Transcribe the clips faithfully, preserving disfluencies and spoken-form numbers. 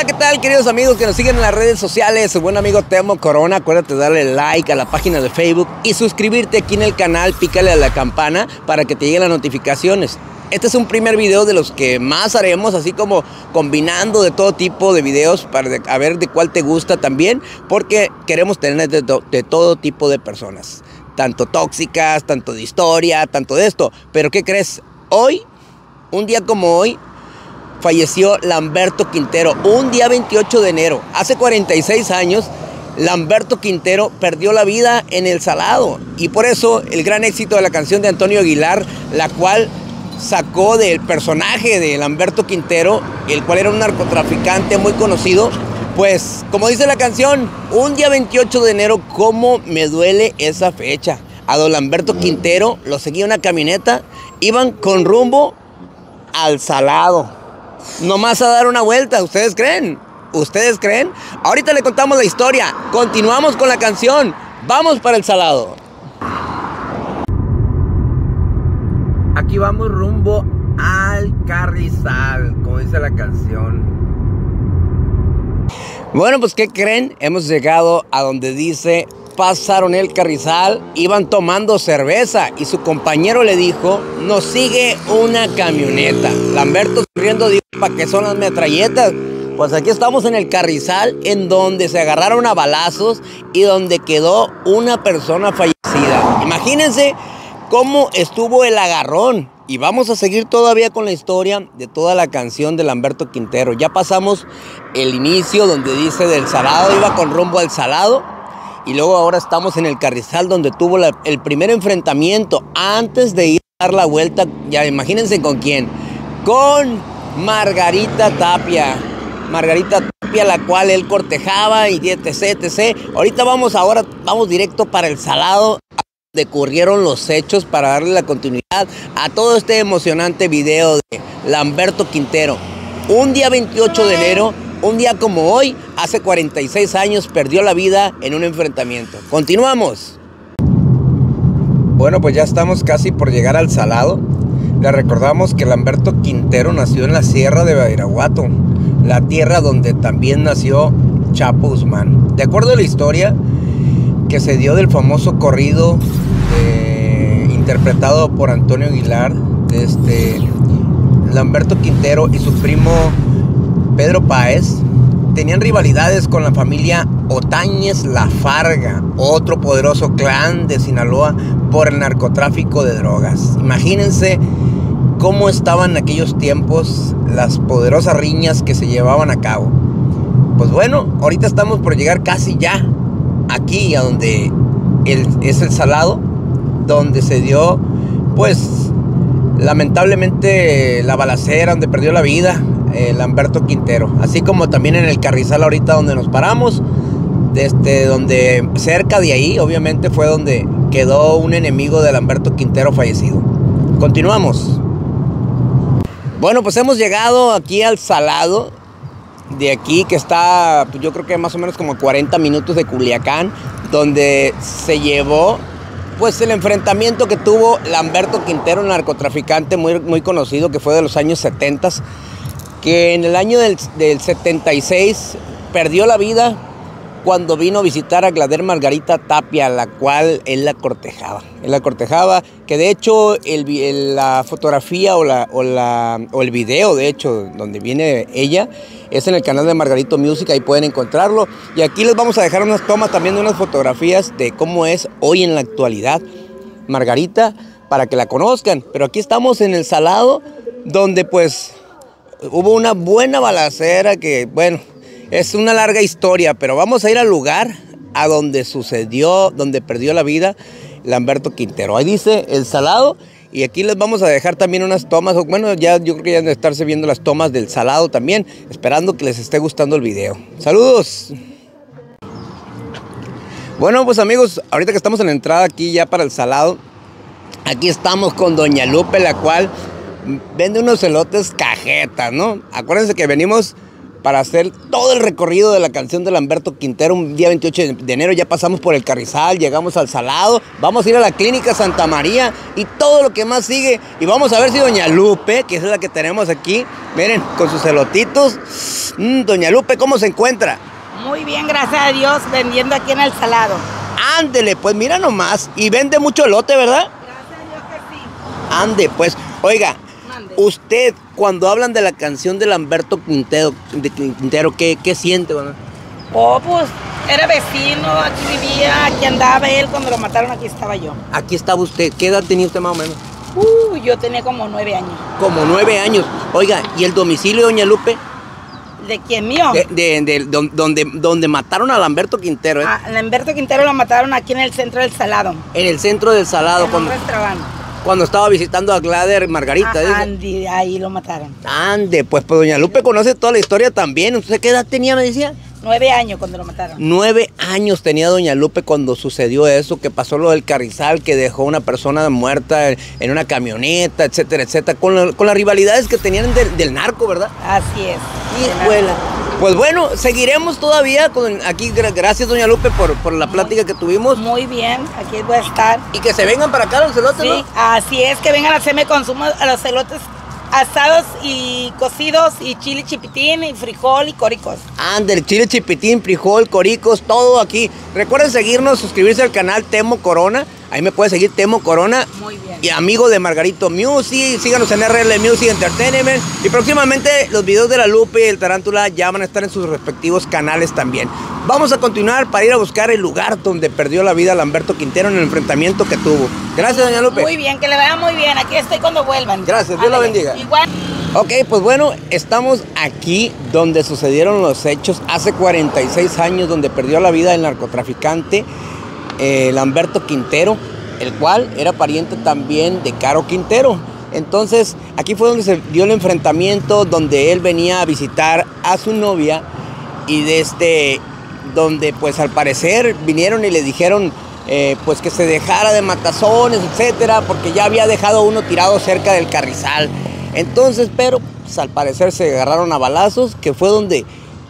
Hola, ¿qué tal, queridos amigos que nos siguen en las redes sociales? Su buen amigo Temo Corona. Acuérdate de darle like a la página de Facebook y suscribirte aquí en el canal, pícale a la campana para que te lleguen las notificaciones. Este es un primer video de los que más haremos, así como combinando de todo tipo de videos para de, a ver de cuál te gusta también, porque queremos tener de, de, de todo tipo de personas, tanto tóxicas, tanto de historia, tanto de esto. Pero ¿qué crees? Hoy, un día como hoy, falleció Lamberto Quintero, un día veintiocho de enero. Hace cuarenta y seis años, Lamberto Quintero perdió la vida en El Salado. Y por eso el gran éxito de la canción de Antonio Aguilar, la cual sacó del personaje de Lamberto Quintero, el cual era un narcotraficante muy conocido. Pues, como dice la canción, un día veintiocho de enero, cómo me duele esa fecha. A don Lamberto Quintero lo seguía una camioneta, iban con rumbo al Salado. Nomás a dar una vuelta, ¿ustedes creen? ¿Ustedes creen? Ahorita le contamos la historia. Continuamos con la canción. Vamos para El Salado. Aquí vamos rumbo al Carrizal, como dice la canción. Bueno, pues ¿qué creen? Hemos llegado a donde dice: pasaron el Carrizal, iban tomando cerveza y su compañero le dijo: nos sigue una camioneta. Lamberto sonriendo dijo: ¿para qué son las metralletas? Pues aquí estamos en el Carrizal, en donde se agarraron a balazos y donde quedó una persona fallecida. Imagínense cómo estuvo el agarrón. Y vamos a seguir todavía con la historia de toda la canción de Lamberto Quintero. Ya pasamos el inicio donde dice del Salado, iba con rumbo al Salado. Y luego ahora estamos en el Carrizal, donde tuvo la, el primer enfrentamiento antes de ir a dar la vuelta. Ya imagínense con quién. Con Margarita Tapia. Margarita Tapia, la cual él cortejaba y etc, etc. Ahorita vamos ahora, vamos directo para El Salado, donde ocurrieron los hechos, para darle la continuidad a todo este emocionante video de Lamberto Quintero. Un día veintiocho de enero, un día como hoy, hace cuarenta y seis años, perdió la vida en un enfrentamiento. Continuamos. Bueno, pues ya estamos casi por llegar al Salado. Le recordamos que Lamberto Quintero nació en la Sierra de Badiraguato, la tierra donde también nació Chapo Guzmán. De acuerdo a la historia que se dio del famoso corrido eh, interpretado por Antonio Aguilar, este, Lamberto Quintero y su primo Pedro Páez tenían rivalidades con la familia Otañez La Farga, otro poderoso clan de Sinaloa, por el narcotráfico de drogas. Imagínense cómo estaban en aquellos tiempos las poderosas riñas que se llevaban a cabo. Pues bueno, ahorita estamos por llegar casi ya aquí a donde el, es El Salado, donde se dio, pues, lamentablemente la balacera, donde perdió la vida eh, Lamberto Quintero, así como también en el Carrizal ahorita donde nos paramos, desde donde cerca de ahí obviamente fue donde quedó un enemigo de Lamberto Quintero fallecido. Continuamos. Bueno, pues hemos llegado aquí al Salado, de aquí que está, yo creo que más o menos como cuarenta minutos de Culiacán, donde se llevó pues el enfrentamiento que tuvo Lamberto Quintero, un narcotraficante muy, muy conocido, que fue de los años setenta, que en el año del, del setenta y seis perdió la vida cuando vino a visitar a Glader Margarita Tapia, la cual él la cortejaba. Él la cortejaba, que de hecho el, el, la fotografía o, la, o, la, o el video, de hecho, donde viene ella, es en el canal de Margarito Music, ahí pueden encontrarlo. Y aquí les vamos a dejar unas tomas también de unas fotografías de cómo es hoy en la actualidad Margarita, para que la conozcan. Pero aquí estamos en El Salado, donde pues hubo una buena balacera que, bueno, es una larga historia, pero vamos a ir al lugar a donde sucedió, donde perdió la vida Lamberto Quintero. Ahí dice El Salado, y aquí les vamos a dejar también unas tomas. Bueno, ya yo creo que ya deben de estarse viendo las tomas del Salado también, esperando que les esté gustando el video. ¡Saludos! Bueno, pues amigos, ahorita que estamos en la entrada aquí ya para El Salado, aquí estamos con doña Lupe, la cual vende unos elotes cajetas, ¿no? Acuérdense que venimos para hacer todo el recorrido de la canción de Lamberto Quintero. Un día veintiocho de enero ya pasamos por el Carrizal, llegamos al Salado, vamos a ir a la Clínica Santa María y todo lo que más sigue. Y vamos a ver si doña Lupe, que es la que tenemos aquí, miren, con sus elotitos, Mm, doña Lupe, ¿cómo se encuentra? Muy bien, gracias a Dios, vendiendo aquí en el Salado. Ándele, pues mira nomás. Y vende mucho elote, ¿verdad? Gracias a Dios que sí. Ande, pues. Oiga, Mande. usted, cuando hablan de la canción de Lamberto Quintero, de Quintero, ¿qué, qué siente? Bueno? Oh, pues, era vecino, aquí vivía, aquí andaba él, cuando lo mataron aquí estaba yo. Aquí estaba usted. ¿Qué edad tenía usted más o menos? Uh, yo tenía como nueve años. Como nueve años. Oiga, ¿y el domicilio, doña Lupe? ¿De quién mío? De, de, de- don- donde, donde mataron a Lamberto Quintero, ¿eh? A Lamberto Quintero lo mataron aquí en el centro del Salado. En el centro del Salado, En un cuando, restaurante. cuando estaba visitando a Glader Margarita. Ah, dice. Andy, ahí lo mataron. Ande, pues, pues doña Lupe conoce toda la historia también. ¿Usted qué edad tenía, me decía? Nueve años cuando lo mataron. Nueve años tenía doña Lupe cuando sucedió eso, que pasó lo del Carrizal, que dejó una persona muerta en una camioneta, etcétera, etcétera, con, la- con las rivalidades que tenían del, del narco, ¿verdad? Así es. Hijuela. Pues bueno, seguiremos todavía con aquí. gra- Gracias, doña Lupe, por, por la plática que tuvimos. Muy bien, aquí voy a estar. Y que se vengan para acá los elotes, Sí, ¿no? así es, que vengan a hacerme consumo a los elotes asados y cocidos y chile chipitín y frijol y coricos. Ande, chile chipitín, frijol, coricos, todo aquí. Recuerden seguirnos, suscribirse al canal Temo Corona. Ahí me puede seguir Temo Corona. Muy bien. Y amigo de Margarito Music, síganos en R L Music Entertainment. Y próximamente los videos de la Lupe y el Tarántula ya van a estar en sus respectivos canales también. Vamos a continuar para ir a buscar el lugar donde perdió la vida Lamberto Quintero en el enfrentamiento que tuvo. Gracias, doña Lupe. Muy bien, que le vaya muy bien. Aquí estoy cuando vuelvan. Gracias, Dios la Ándale. bendiga. Igual. Ok, pues bueno, estamos aquí donde sucedieron los hechos hace cuarenta y seis años, donde perdió la vida el narcotraficante eh, Lamberto Quintero, el cual era pariente también de Caro Quintero. Entonces, aquí fue donde se dio el enfrentamiento, donde él venía a visitar a su novia y de este, donde pues al parecer vinieron y le dijeron eh, pues que se dejara de matazones, etcétera, porque ya había dejado uno tirado cerca del Carrizal. Entonces, pero pues, al parecer se agarraron a balazos, que fue donde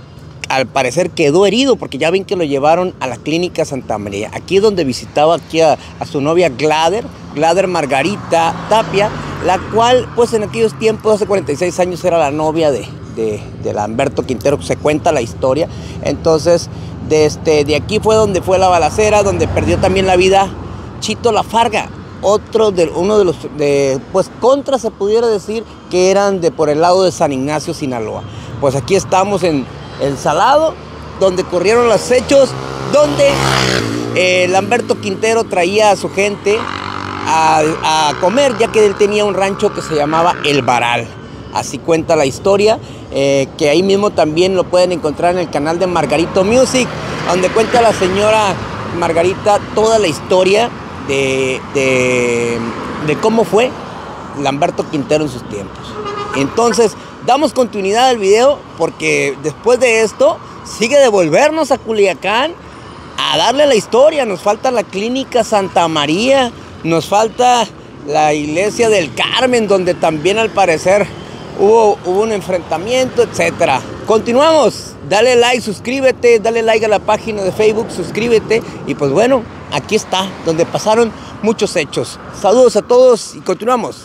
al parecer quedó herido, porque ya ven que lo llevaron a la clínica Santa María. Aquí es donde visitaba aquí a, a su novia Glader, Glader Margarita Tapia, la cual pues en aquellos tiempos, hace cuarenta y seis años, era la novia de, de, de Lamberto Quintero, se cuenta la historia. Entonces, de, este, de aquí fue donde fue la balacera, donde perdió también la vida Chito Lafarga, otro de uno de los de, pues contra, se pudiera decir, que eran de por el lado de San Ignacio, Sinaloa. Pues aquí estamos en El Salado, donde ocurrieron los hechos, donde eh, Lamberto Quintero traía a su gente a, a comer, ya que él tenía un rancho que se llamaba El Varal. Así cuenta la historia, eh, que ahí mismo también lo pueden encontrar en el canal de Margarito Music, donde cuenta la señora Margarita toda la historia de, de, de cómo fue Lamberto Quintero en sus tiempos. Entonces, damos continuidad al video, porque después de esto sigue devolvernos a Culiacán a darle la historia. Nos falta la clínica Santa María, nos falta la iglesia del Carmen, donde también al parecer hubo, hubo un enfrentamiento, etcétera. Continuamos, dale like, suscríbete, dale like a la página de Facebook, suscríbete. Y pues bueno, aquí está, donde pasaron muchos hechos. Saludos a todos y continuamos.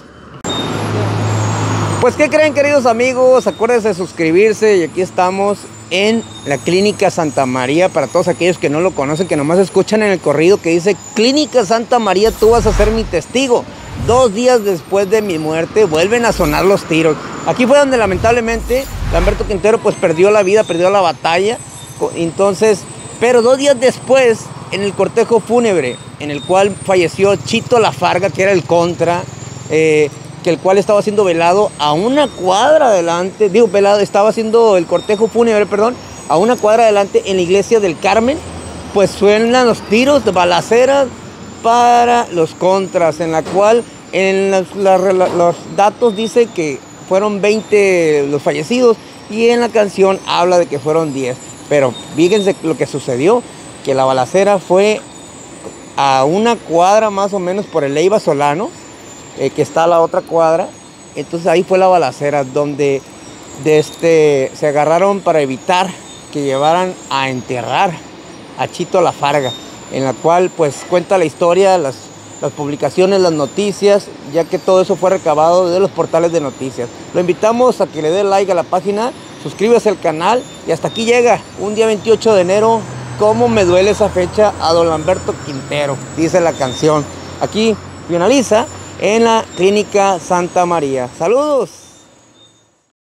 Pues, ¿qué creen, queridos amigos? Acuérdense de suscribirse, y aquí estamos en la Clínica Santa María. Para todos aquellos que no lo conocen, que nomás escuchan en el corrido que dice: Clínica Santa María, tú vas a ser mi testigo. Dos días después de mi muerte vuelven a sonar los tiros. Aquí fue donde lamentablemente Lamberto Quintero pues perdió la vida, perdió la batalla. Entonces, pero dos días después, en el cortejo fúnebre, en el cual falleció Chito Lafarga, que era el contra, eh, que el cual estaba siendo velado a una cuadra adelante, digo velado, estaba haciendo el cortejo fúnebre, perdón, a una cuadra adelante en la iglesia del Carmen, pues suenan los tiros de balaceras para los contras, en la cual en los, la, los datos dice que fueron veinte los fallecidos, y en la canción habla de que fueron diez, pero fíjense lo que sucedió, que la balacera fue a una cuadra más o menos por el Leiva Solano, Eh, que está a la otra cuadra. Entonces ahí fue la balacera, donde de este, se agarraron para evitar que llevaran a enterrar a Chito Lafarga, en la cual pues cuenta la historia, las, las publicaciones, las noticias, ya que todo eso fue recabado de los portales de noticias. Lo invitamos a que le dé like a la página, suscríbase al canal y hasta aquí llega un día veintiocho de enero. Cómo me duele esa fecha a don Lamberto Quintero, dice la canción. Aquí finaliza en la Clínica Santa María. Saludos.